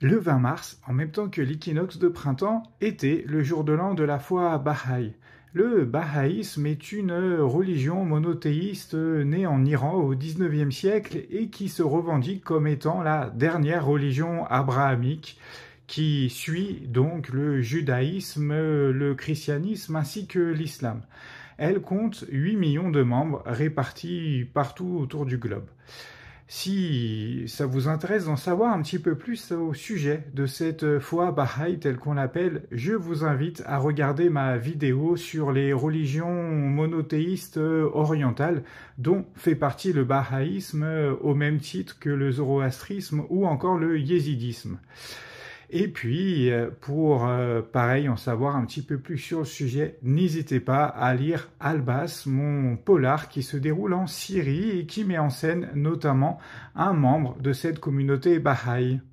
Le 20 mars, en même temps que l'équinoxe de printemps, était le jour de l'an de la foi bahaï. Le bahaïsme est une religion monothéiste née en Iran au XIXe siècle et qui se revendique comme étant la dernière religion abrahamique qui suit donc le judaïsme, le christianisme ainsi que l'islam. Elle compte 8 millions de membres répartis partout autour du globe. Si ça vous intéresse d'en savoir un petit peu plus au sujet de cette foi Baha'i telle qu'on l'appelle, je vous invite à regarder ma vidéo sur les religions monothéistes orientales dont fait partie le bahaïsme au même titre que le zoroastrisme ou encore le yézidisme. Et puis, pour pareil en savoir un petit peu plus sur le sujet, n'hésitez pas à lire Albas, mon polar qui se déroule en Syrie et qui met en scène notamment un membre de cette communauté Baha'i.